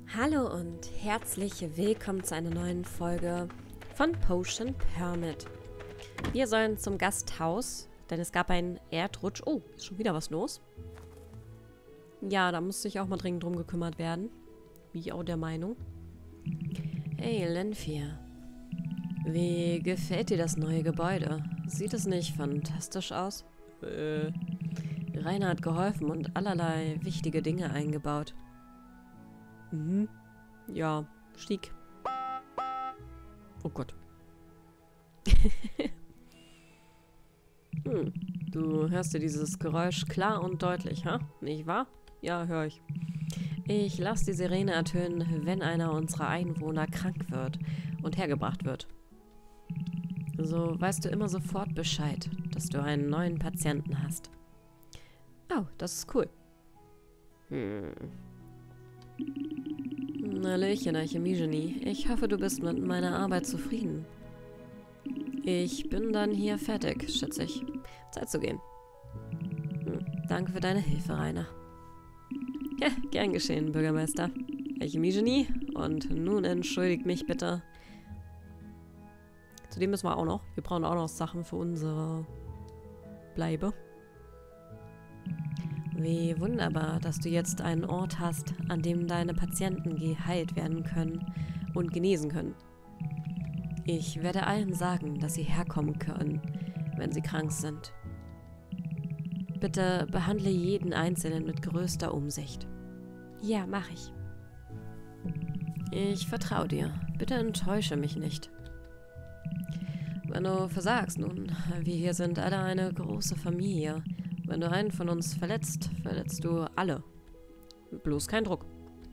Hallo und herzlich willkommen zu einer neuen Folge von Potion Permit. Wir sollen zum Gasthaus, denn es gab einen Erdrutsch. Oh, ist schon wieder was los? Ja, da muss sich auch mal dringend drum gekümmert werden. Bin ich auch der Meinung. Hey, Lenfir. Wie gefällt dir das neue Gebäude? Sieht es nicht fantastisch aus? Rainer hat geholfen und allerlei wichtige Dinge eingebaut. Mhm. Ja, Stieg. Oh Gott. Du hörst dir dieses Geräusch klar und deutlich, ha? Nicht wahr? Ja, höre ich. Ich lasse die Sirene ertönen, wenn einer unserer Einwohner krank wird und hergebracht wird. So weißt du immer sofort Bescheid, dass du einen neuen Patienten hast. Oh, das ist cool. Hallöchen, Alchemie-Genie. Ich hoffe, du bist mit meiner Arbeit zufrieden. Ich bin dann hier fertig, schätze ich. Zeit zu gehen. Danke für deine Hilfe, Rainer. Ja, gern geschehen, Bürgermeister. Alchemie-Genie. Und nun entschuldigt mich bitte. Zudem müssen wir auch noch. Wir brauchen auch noch Sachen für unsere Bleibe. Wie wunderbar, dass du jetzt einen Ort hast, an dem deine Patienten geheilt werden können und genesen können. Ich werde allen sagen, dass sie herkommen können, wenn sie krank sind. Bitte behandle jeden Einzelnen mit größter Umsicht. Ja, mache ich. Ich vertraue dir. Bitte enttäusche mich nicht. Wenn du versagst, nun, wir hier sind alle eine große Familie. Wenn du einen von uns verletzt, verletzt du alle. Bloß kein Druck.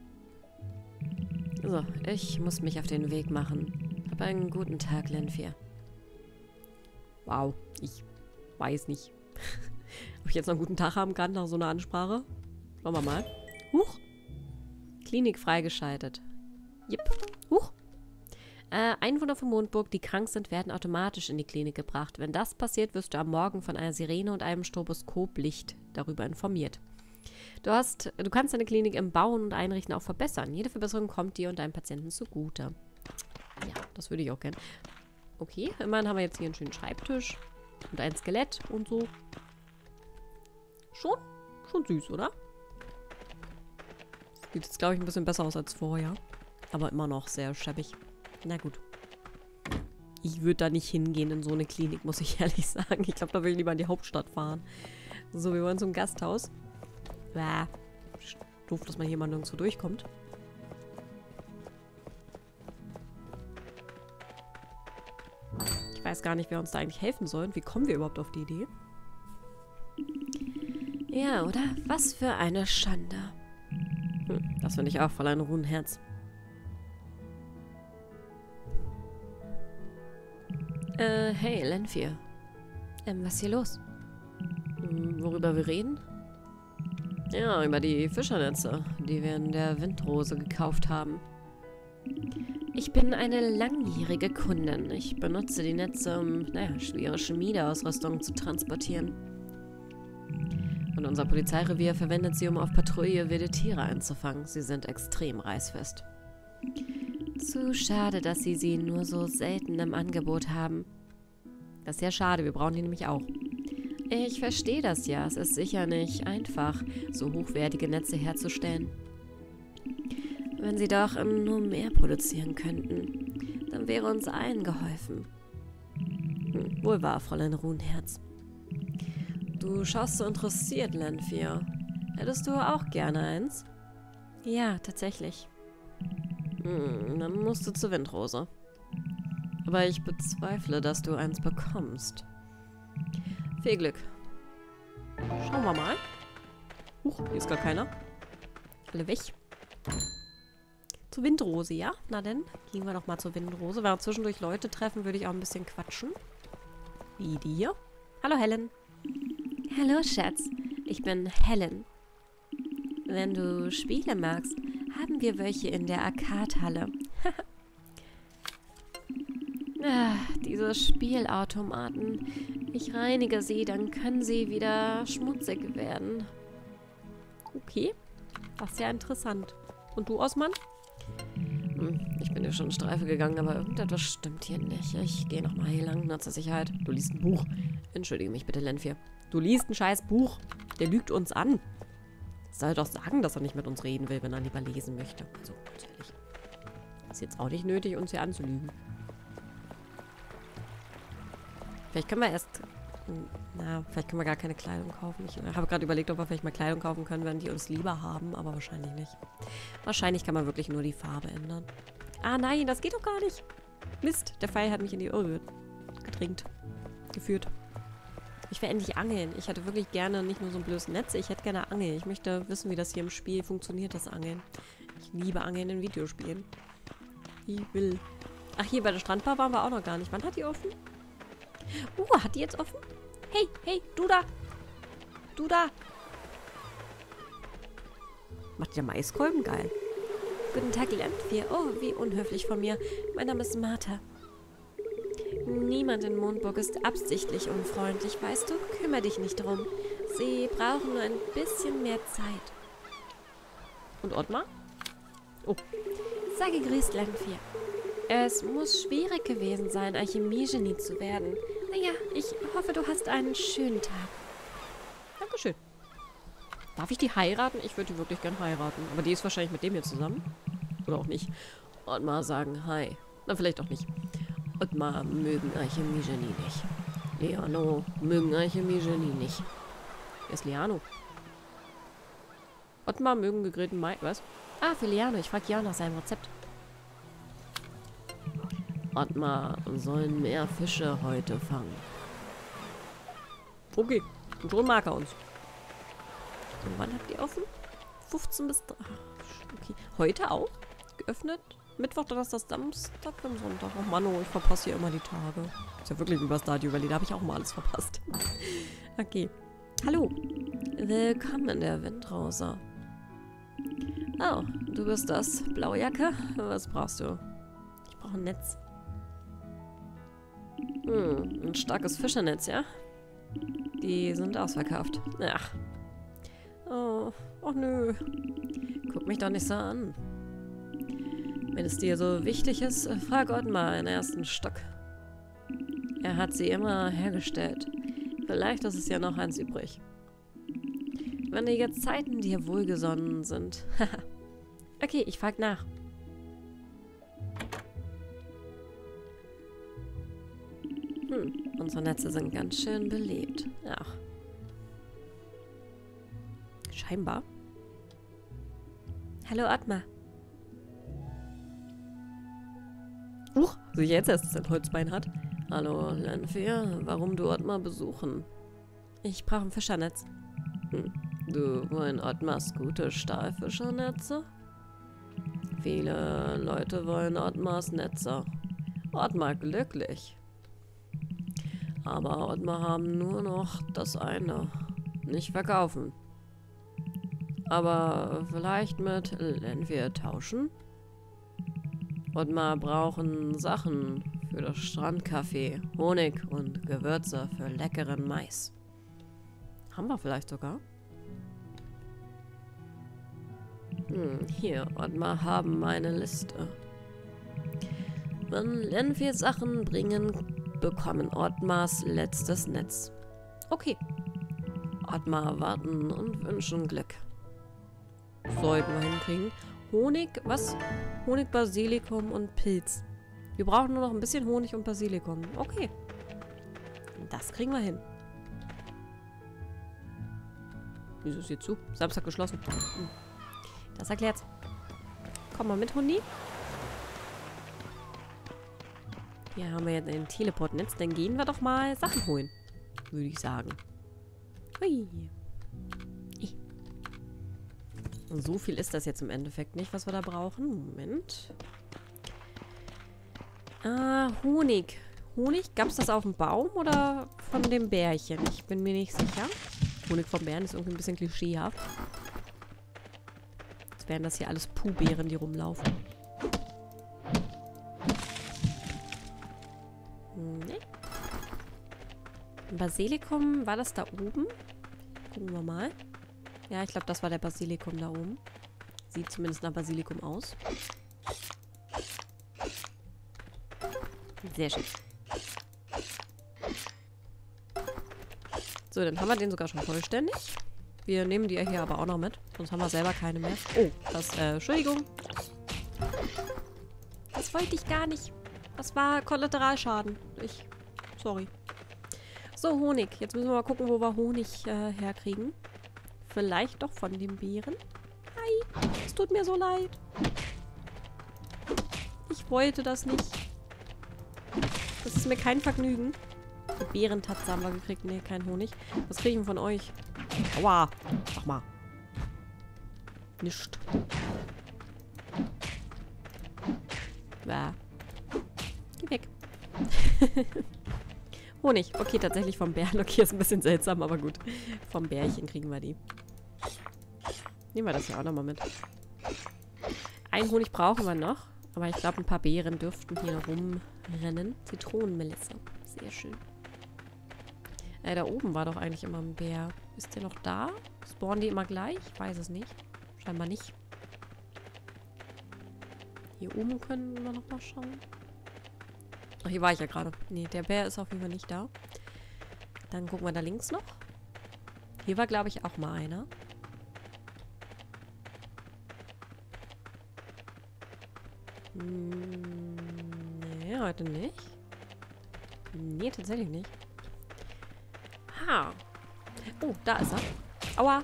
So, ich muss mich auf den Weg machen. Hab einen guten Tag, Lenfir. Wow, ich weiß nicht, ob ich jetzt noch einen guten Tag haben kann nach so einer Ansprache. Schauen wir mal. Huch. Klinik freigeschaltet. Jep. Huch. Einwohner von Mondburg, die krank sind, werden automatisch in die Klinik gebracht. Wenn das passiert, wirst du am Morgen von einer Sirene und einem Stroboskoplicht darüber informiert. Du kannst deine Klinik im Bauen und Einrichten auch verbessern. Jede Verbesserung kommt dir und deinem Patienten zugute. Ja, das würde ich auch gerne. Okay, immerhin haben wir jetzt hier einen schönen Schreibtisch und ein Skelett und so. Schon süß, oder? Sieht jetzt, glaube ich, ein bisschen besser aus als vorher. Aber immer noch sehr schäbig. Na gut. Ich würde da nicht hingehen in so eine Klinik, muss ich ehrlich sagen. Ich glaube, da will ich lieber in die Hauptstadt fahren. So, wir wollen zum Gasthaus. Doof, dass man hier mal nirgendwo durchkommt. Ich weiß gar nicht, wer uns da eigentlich helfen soll. Und wie kommen wir überhaupt auf die Idee? Ja, oder? Was für eine Schande. Das finde ich auch voll ein Runenherz. Hey, Lenfir. Was ist hier los? Worüber wir reden? Ja, über die Fischernetze, die wir in der Windrose gekauft haben. Ich bin eine langjährige Kundin. Ich benutze die Netze, um, schwere Schmiedeausrüstung zu transportieren. Und unser Polizeirevier verwendet sie, um auf Patrouille wilde Tiere einzufangen. Sie sind extrem reißfest. Zu schade, dass sie nur so selten im Angebot haben. Das ist ja schade, wir brauchen die nämlich auch. Ich verstehe das ja, es ist sicher nicht einfach, so hochwertige Netze herzustellen. Wenn sie doch nur mehr produzieren könnten, dann wäre uns allen geholfen. Wohl wahr, Fräulein Runenherz. Du schaust so interessiert, Lenfir. Hättest du auch gerne eins? Ja, tatsächlich. Dann musst du zur Windrose. Aber ich bezweifle, dass du eins bekommst. Viel Glück. Schauen wir mal. Hier ist gar keiner. Alle weg. Zur Windrose, ja? Na denn, gehen wir doch mal zur Windrose. Wenn wir zwischendurch Leute treffen, würde ich auch ein bisschen quatschen. Wie die hier. Hallo, Helen. Hallo, Schatz. Ich bin Helen. Wenn du Spiele magst, haben wir welche in der Arcade-Halle. Diese Spielautomaten. Ich reinige sie, dann können sie wieder schmutzig werden. Okay, das ist ja interessant. Und du, Osman? Ich bin ja schon Streife gegangen, aber irgendetwas stimmt hier nicht. Ich gehe nochmal hier lang, nur zur Sicherheit. Du liest ein Buch. Entschuldige mich bitte, Lanfear. Du liest ein scheiß Buch. Der lügt uns an. Soll doch sagen, dass er nicht mit uns reden will, wenn er lieber lesen möchte. So, natürlich. Ist jetzt auch nicht nötig, uns hier anzulügen. Vielleicht können wir erst... Na, vielleicht können wir gar keine Kleidung kaufen. Ich habe gerade überlegt, ob wir vielleicht mal Kleidung kaufen können, wenn die uns lieber haben, aber wahrscheinlich nicht. Wahrscheinlich kann man wirklich nur die Farbe ändern. Ah nein, das geht doch gar nicht. Mist, der Pfeil hat mich in die Irre geführt. Ich will endlich angeln. Ich hätte wirklich gerne nicht nur so ein blödes Netz, ich hätte gerne Angeln. Ich möchte wissen, wie das hier im Spiel funktioniert, das Angeln. Ich liebe Angeln in Videospielen. Ich will. Ach, hier bei der Strandbar waren wir auch noch gar nicht. Wann hat die offen? Hat die jetzt offen? Hey, hey, du da! Du da! Macht die da Maiskolben? Geil. Guten Tag, Lanfear. Oh, wie unhöflich von mir. Mein Name ist Martha. Niemand in Mondburg ist absichtlich unfreundlich, weißt du? Kümmere dich nicht drum. Sie brauchen nur ein bisschen mehr Zeit. Und Ottmar? Oh. Sei gegrüßt, Lanfear. Es muss schwierig gewesen sein, Alchemie-Genie zu werden. Naja, ich hoffe, du hast einen schönen Tag. Dankeschön. Darf ich die heiraten? Ich würde die wirklich gern heiraten. Aber die ist wahrscheinlich mit dem hier zusammen. Oder auch nicht. Ottmar sagen Hi. Na, vielleicht auch nicht. Ottmar mögen Alchemie-Genie nicht. Liano mögen Alchemie-Genie nicht. Wer ist Liano? Ottmar mögen gegrillten Mai... Was? Ah, für Liano. Ich frage Jan nach seinem Rezept. Ottmar sollen mehr Fische heute fangen. Okay. Und schon mag er uns. Und wann habt ihr offen? 15 bis... Okay. Heute auch? Geöffnet? Mittwoch, Donnerstag, Samstag und Sonntag. Oh Mann, ich verpasse hier immer die Tage. Ist ja wirklich wie bei Stardew Valley, da habe ich auch mal alles verpasst. Okay. Hallo. Willkommen in der Windrose. Oh, du bist das. Blaue Jacke? Was brauchst du? Ich brauche ein Netz. Ein starkes Fischernetz, ja? Die sind ausverkauft. Ach. Oh nö. Guck mich doch nicht so an. Wenn es dir so wichtig ist, frag Ottmar in ersten Stock. Er hat sie immer hergestellt. Vielleicht ist es ja noch eins übrig. Wenn die Gezeiten dir wohlgesonnen sind. Okay, ich frag nach. Unsere Netze sind ganz schön beliebt. Ach. Scheinbar. Hallo, Ottmar. Sicher jetzt erst, dass er ein Holzbein hat. Hallo, Lanfear. Warum du Ottmar besuchen? Ich brauche ein Fischernetz. Du wollen Ottmars gute Stahlfischernetze? Viele Leute wollen Ottmars Netze. Ottmar glücklich. Aber Ottmar haben nur noch das eine. Nicht verkaufen. Aber vielleicht mit Lanfear tauschen? Ottmar brauchen Sachen für das Strandcafé, Honig und Gewürze für leckeren Mais. Haben wir vielleicht sogar? Hier, Ottmar haben meine Liste. Wenn Lanfear Sachen bringen, bekommen Ottmars letztes Netz. Okay. Ottmar warten und wünschen Glück. Sollten wir hinkriegen. Honig, was? Honig, Basilikum und Pilz. Wir brauchen nur noch ein bisschen Honig und Basilikum. Okay. Das kriegen wir hin. Wieso ist hier zu? Samstag geschlossen. Das erklärt's. Komm mal mit, Hundi. Hier haben wir jetzt ein Teleportnetz. Dann gehen wir doch mal Sachen holen. Würde ich sagen. Hui. Und so viel ist das jetzt im Endeffekt nicht, was wir da brauchen. Moment. Ah, Honig. Honig? Gab es das auf dem Baum oder von dem Bärchen? Ich bin mir nicht sicher. Honig vom Bären ist irgendwie ein bisschen klischeehaft. Jetzt wären das hier alles Puhbären, die rumlaufen. Nee. Basilikum, war das da oben? Gucken wir mal. Ja, ich glaube, das war der Basilikum da oben. Sieht zumindest nach Basilikum aus. Sehr schön. So, dann haben wir den sogar schon vollständig. Wir nehmen die hier aber auch noch mit. Sonst haben wir selber keine mehr. Oh, Entschuldigung. Das wollte ich gar nicht. Das war Kollateralschaden. Sorry. So, Honig. Jetzt müssen wir mal gucken, wo wir Honig herkriegen. Vielleicht doch von den Beeren. Hi. Es tut mir so leid. Ich wollte das nicht. Das ist mir kein Vergnügen. Die Beerentatze haben wir gekriegt. Nee, kein Honig. Was kriegen wir von euch? Aua. Mach mal. Nischt. Bäh. Geh weg. Honig. Okay, tatsächlich vom Bären. Okay, ist ein bisschen seltsam, aber gut. Vom Bärchen kriegen wir die. Nehmen wir das ja auch nochmal mit. Einen Honig brauchen wir noch. Aber ich glaube, ein paar Beeren dürften hier rumrennen. Zitronenmelisse. Sehr schön. Da oben war doch eigentlich immer ein Bär. Ist der noch da? Spawnen die immer gleich? Ich weiß es nicht. Scheinbar nicht. Hier oben können wir noch mal schauen. Ach, hier war ich ja gerade. Nee, der Bär ist auf jeden Fall nicht da. Dann gucken wir da links noch. Hier war, glaube ich, auch mal einer. Nee, heute nicht. Nee, tatsächlich nicht. Ha. Oh, da ist er. Aua.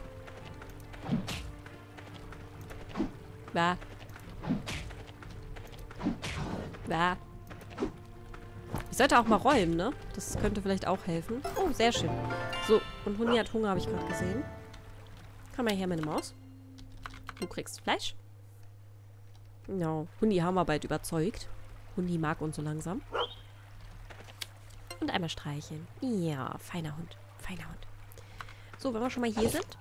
Bäh. Bäh. Ich sollte auch mal räumen, ne? Das könnte vielleicht auch helfen. Oh, sehr schön. So, und Huni hat Hunger, habe ich gerade gesehen. Komm mal her, meine Maus. Du kriegst Fleisch. Genau. Huni haben wir bald überzeugt. Huni mag uns so langsam. Und einmal streicheln. Ja, feiner Hund. Feiner Hund. So, wenn wir schon mal hier sind.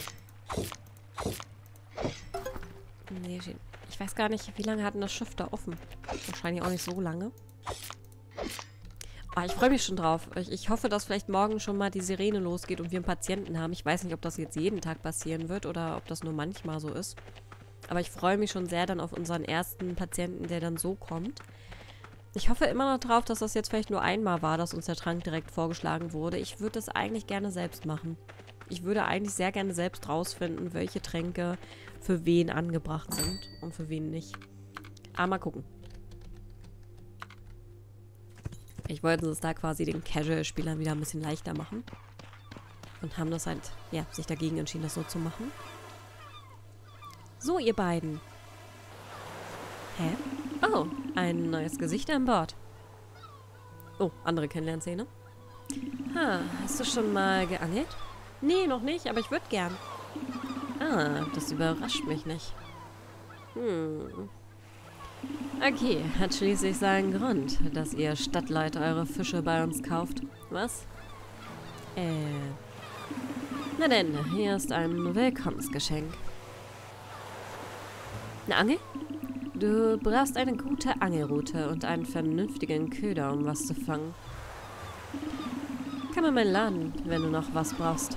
Nee, schön. Ich weiß gar nicht, wie lange hat denn das Schiff da offen? Wahrscheinlich auch nicht so lange. Aber ich freue mich schon drauf. Ich hoffe, dass vielleicht morgen schon mal die Sirene losgeht und wir einen Patienten haben. Ich weiß nicht, ob das jetzt jeden Tag passieren wird oder ob das nur manchmal so ist. Aber ich freue mich schon sehr dann auf unseren ersten Patienten, der dann so kommt. Ich hoffe immer noch drauf, dass das jetzt vielleicht nur einmal war, dass uns der Trank direkt vorgeschlagen wurde. Ich würde das eigentlich gerne selbst machen. Ich würde eigentlich sehr gerne selbst rausfinden, welche Tränke für wen angebracht sind und für wen nicht. Aber mal gucken. Ich wollte es da quasi den Casual-Spielern wieder ein bisschen leichter machen. Und haben das halt, ja, sich dagegen entschieden, das so zu machen. So, ihr beiden. Hä? Oh, ein neues Gesicht an Bord. Oh, andere Kennenlernszene. Ha, hast du schon mal geangelt? Nee, noch nicht, aber ich würde gern. Ah, das überrascht mich nicht. Okay, hat schließlich seinen Grund, dass ihr Stadtleute eure Fische bei uns kauft. Was? Na denn, hier ist ein Willkommensgeschenk. Eine Angel? Du brauchst eine gute Angelrute und einen vernünftigen Köder, um was zu fangen. Komm in meinen Laden, wenn du noch was brauchst.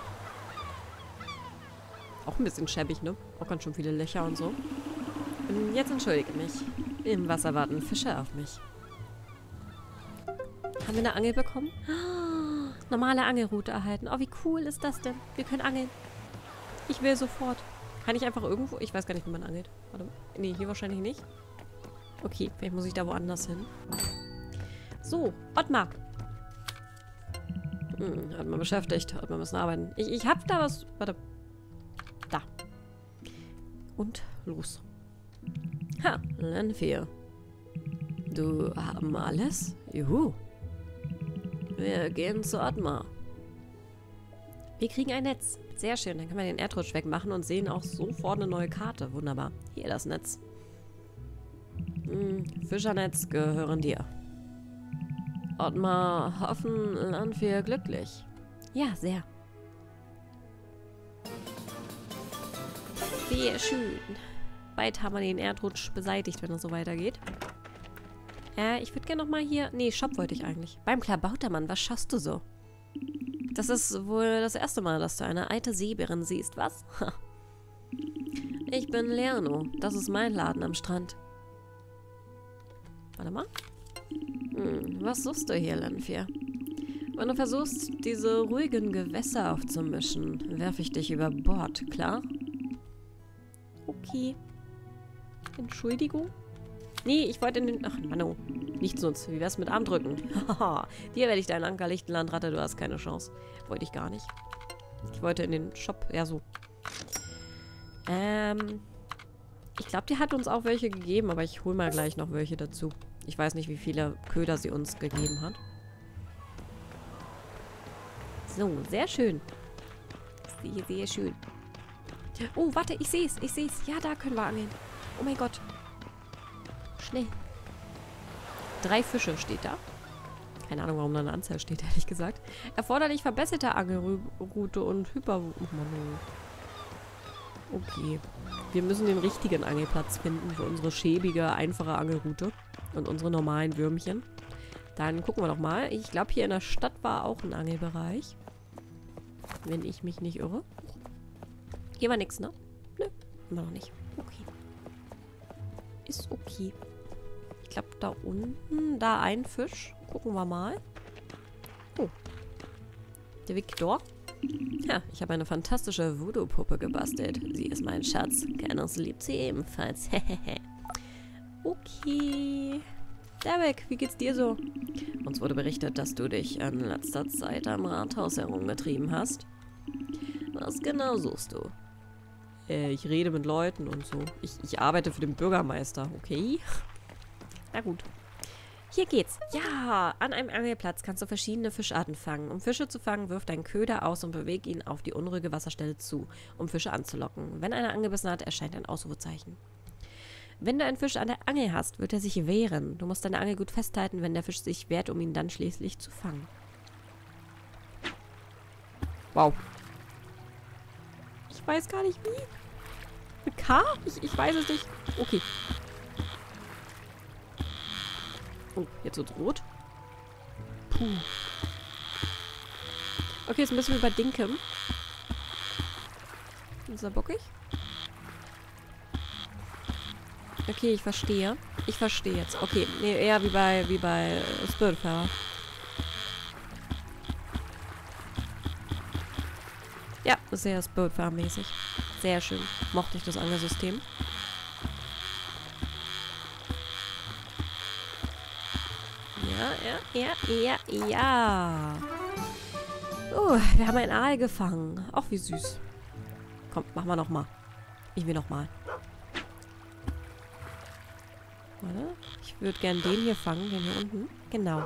Auch ein bisschen schäbig, ne? Auch ganz schön viele Löcher und so. Und jetzt entschuldige mich. Im Wasser warten Fische auf mich. Haben wir eine Angel bekommen? Oh, normale Angelrute erhalten. Oh, wie cool ist das denn? Wir können angeln. Ich will sofort. Kann ich einfach irgendwo... Ich weiß gar nicht, wie man angelt. Warte mal. Nee, hier wahrscheinlich nicht. Okay, vielleicht muss ich da woanders hin. So, Ottmar. Ottmar beschäftigt. Ottmar müssen arbeiten. Ich hab da was... Warte. Da. Und los. Ha, Lanfear. Du haben alles? Juhu. Wir gehen zu Ottmar. Wir kriegen ein Netz. Sehr schön, dann können wir den Erdrutsch wegmachen und sehen auch sofort eine neue Karte. Wunderbar. Hier das Netz. Fischernetz gehören dir. Ottmar hoffen, Lanfear glücklich. Ja, sehr. Sehr schön. Bald haben wir den Erdrutsch beseitigt, wenn es so weitergeht. Ich würde gerne nochmal hier... Nee, Shop wollte ich eigentlich. Beim Klabautermann, was schaust du so? Das ist wohl das erste Mal, dass du eine alte Seebärin siehst, was? Ich bin Leano. Das ist mein Laden am Strand. Warte mal. Was suchst du hier, Lanfear? Wenn du versuchst, diese ruhigen Gewässer aufzumischen, werfe ich dich über Bord, klar? Okay. Entschuldigung? Nee, ich wollte in den... Ach, Mano. Nichts nutzt. Wie wär's mit Armdrücken? Haha. Dir werde ich deinen Anker lichten, Landratte. Du hast keine Chance. Wollte ich gar nicht. Ich wollte in den Shop... Ja, so. Ich glaube, die hat uns auch welche gegeben, aber ich hole mal gleich noch welche dazu. Ich weiß nicht, wie viele Köder sie uns gegeben hat. So, sehr schön. Sehr, sehr schön. Oh, warte, ich sehe es. Ich sehe es. Ja, da können wir angeln. Oh mein Gott. Schnell. 3 Fische steht da. Keine Ahnung, warum da eine Anzahl steht, ehrlich gesagt. Erforderlich verbesserte Angelroute und Hyper... Oh Mann. Okay. Wir müssen den richtigen Angelplatz finden für unsere schäbige, einfache Angelroute. Und unsere normalen Würmchen. Dann gucken wir doch mal. Ich glaube, hier in der Stadt war auch ein Angelbereich. Wenn ich mich nicht irre. Hier war nichts, ne? Nö, immer noch nicht. Okay. Ist okay. Ich glaube, da unten, da ein Fisch. Gucken wir mal. Oh. Der Victor. Ja, ich habe eine fantastische Voodoo-Puppe gebastelt. Sie ist mein Schatz. Keines liebt sie ebenfalls. Okay. Derek, wie geht's dir so? Uns wurde berichtet, dass du dich in letzter Zeit am Rathaus herumgetrieben hast. Was genau suchst du? Ich rede mit Leuten und so. Ich arbeite für den Bürgermeister, okay? Na gut. Hier geht's. Ja, an einem Angelplatz kannst du verschiedene Fischarten fangen. Um Fische zu fangen, wirf deinen Köder aus und beweg ihn auf die unruhige Wasserstelle zu, um Fische anzulocken. Wenn einer angebissen hat, erscheint ein Ausrufezeichen. Wenn du einen Fisch an der Angel hast, wird er sich wehren. Du musst deine Angel gut festhalten, wenn der Fisch sich wehrt, um ihn dann schließlich zu fangen. Wow. Ich weiß gar nicht wie. Mit K? Ich weiß es nicht. Okay. Oh, jetzt wird's rot. Puh. Okay, ist ein bisschen wie bei Dinkem. Ist er bockig? Okay, ich verstehe. Ich verstehe jetzt. Okay, nee, eher wie bei Spiritfarer. Ja, sehr Spiritfarer-mäßig. Sehr schön. Mochte ich das Angelsystem. Ja. Wir haben einen Aal gefangen. Ach, wie süß. Komm, machen wir nochmal. Ich will nochmal. Warte. Ich würde gern den hier fangen, den hier unten. Genau.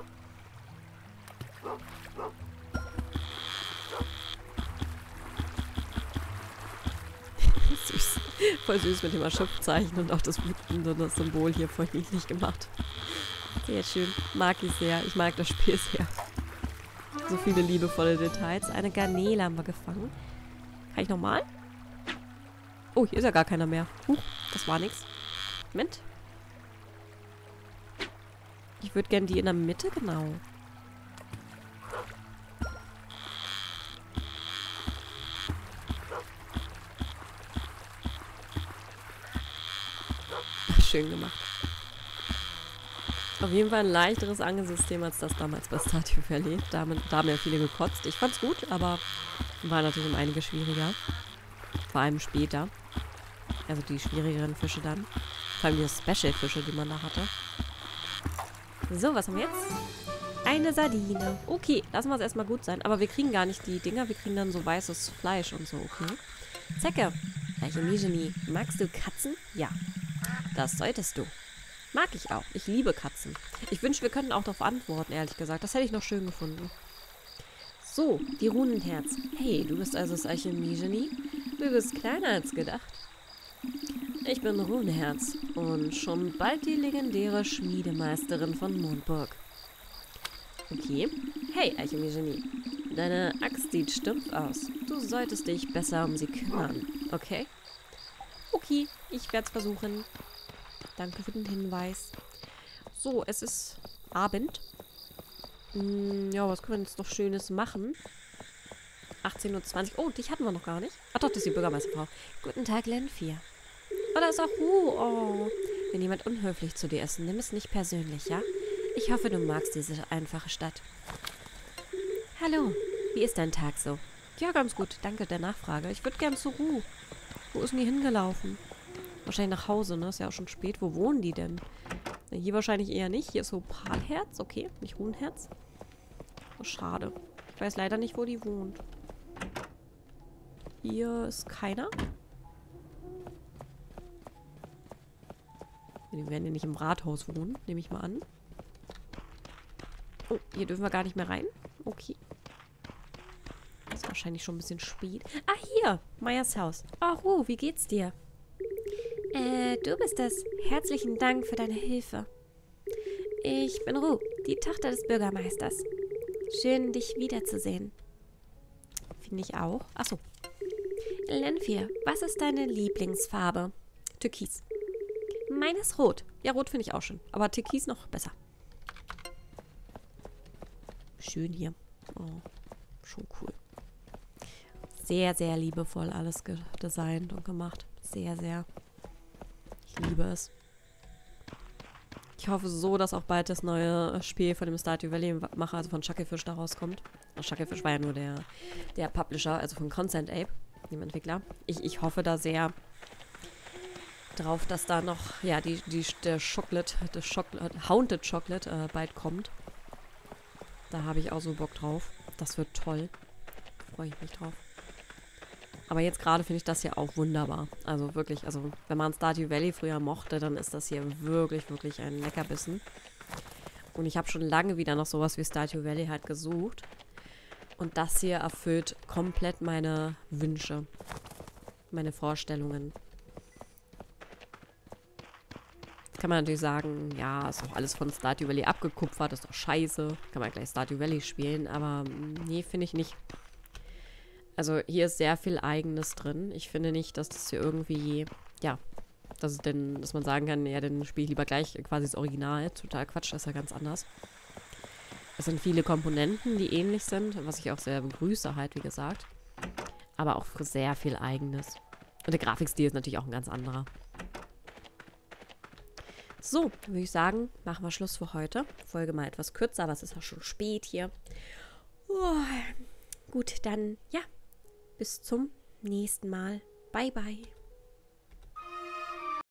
Süß. Voll süß mit dem Erschöpfzeichen und auch das wütende das Symbol hier voll niedlich gemacht. Sehr schön. Mag ich sehr. Ich mag das Spiel sehr. So viele liebevolle Details. Eine Garnele haben wir gefangen. Kann ich nochmal? Oh, hier ist ja gar keiner mehr. Das war nix. Moment. Ich würde gerne die in der Mitte, genau. Schön gemacht. Auf jeden Fall ein leichteres Angelsystem als das damals bei Stardew Valley. Da haben ja viele gekotzt. Ich fand's gut, aber war natürlich um einige schwieriger. Vor allem später. Also die schwierigeren Fische dann. Vor allem die Special-Fische, die man da hatte. So, was haben wir jetzt? Eine Sardine. Okay, lassen wir es erstmal gut sein. Aber wir kriegen gar nicht die Dinger. Wir kriegen dann so weißes Fleisch und so, okay? Zecke. Eichemie. Magst du Katzen? Ja. Das solltest du. Mag ich auch. Ich liebe Katzen. Ich wünsche, wir könnten auch darauf antworten, ehrlich gesagt. Das hätte ich noch schön gefunden. So, die Runenherz. Hey, du bist also das Alchemie-Genie? Du bist kleiner als gedacht. Ich bin Runenherz und schon bald die legendäre Schmiedemeisterin von Mondburg. Okay. Hey, Alchemie-Genie. Deine Axt sieht stumpf aus. Du solltest dich besser um sie kümmern, okay? Okay, ich werde es versuchen. Danke für den Hinweis. So, es ist Abend. Ja, was können wir jetzt noch Schönes machen? 18:20 Uhr. Oh, dich hatten wir noch gar nicht. Ach doch, das ist die Bürgermeisterfrau. Guten Tag, Lanfear. Oh, da ist auch Ruh. Oh. Wenn jemand unhöflich zu dir ist, nimm es nicht persönlich, ja? Ich hoffe, du magst diese einfache Stadt. Hallo, wie ist dein Tag so? Ja, ganz gut, danke der Nachfrage. Ich würde gern zur Ruhe. Wo ist denn die hingelaufen? Wahrscheinlich nach Hause, ne? Ist ja auch schon spät. Wo wohnen die denn? Hier wahrscheinlich eher nicht. Hier ist so Palherz, okay, nicht Hohenherz. Oh, schade. Ich weiß leider nicht, wo die wohnt. Hier ist keiner. Die werden ja nicht im Rathaus wohnen, nehme ich mal an. Oh, hier dürfen wir gar nicht mehr rein. Okay. Ist wahrscheinlich schon ein bisschen spät. Ah, hier! Meyers Haus. Oh, Ruh, wie geht's dir? Du bist es. Herzlichen Dank für deine Hilfe. Ich bin Ruh, die Tochter des Bürgermeisters. Schön, dich wiederzusehen. Finde ich auch. Achso. Lenfir, was ist deine Lieblingsfarbe? Türkis. Meine ist rot. Ja, rot finde ich auch schön. Aber Türkis noch besser. Schön hier. Oh, schon cool. Sehr, sehr liebevoll alles designt und gemacht. Sehr, sehr. Ich liebe es. Ich hoffe so, dass auch bald das neue Spiel von dem Stardew Valley-Macher, also von Chucklefish, da rauskommt. Chucklefish war ja nur der Publisher, also von Consent Ape, dem Entwickler. Ich hoffe da sehr drauf, dass da noch, ja, der Haunted Chocolate bald kommt. Da habe ich auch so Bock drauf. Das wird toll. Freue ich mich drauf. Aber jetzt gerade finde ich das hier auch wunderbar. Also wirklich, also wenn man Stardew Valley früher mochte, dann ist das hier wirklich, wirklich ein Leckerbissen. Und ich habe schon lange wieder noch sowas wie Stardew Valley halt gesucht. Und das hier erfüllt komplett meine Wünsche. Meine Vorstellungen. Jetzt kann man natürlich sagen, ja, ist doch alles von Stardew Valley abgekupfert, ist doch scheiße. Kann man gleich Stardew Valley spielen, aber nee, finde ich nicht. Also hier ist sehr viel Eigenes drin. Ich finde nicht, dass das hier irgendwie, ja, dass man sagen kann, ja, dann spiele ich lieber gleich quasi das Original. Total Quatsch, das ist ja ganz anders. Es sind viele Komponenten, die ähnlich sind, was ich auch sehr begrüße halt, wie gesagt. Aber auch sehr viel Eigenes. Und der Grafikstil ist natürlich auch ein ganz anderer. So, würde ich sagen, machen wir Schluss für heute. Folge mal etwas kürzer, aber es ist auch schon spät hier. Oh, gut, dann, ja. Bis zum nächsten Mal. Bye, bye.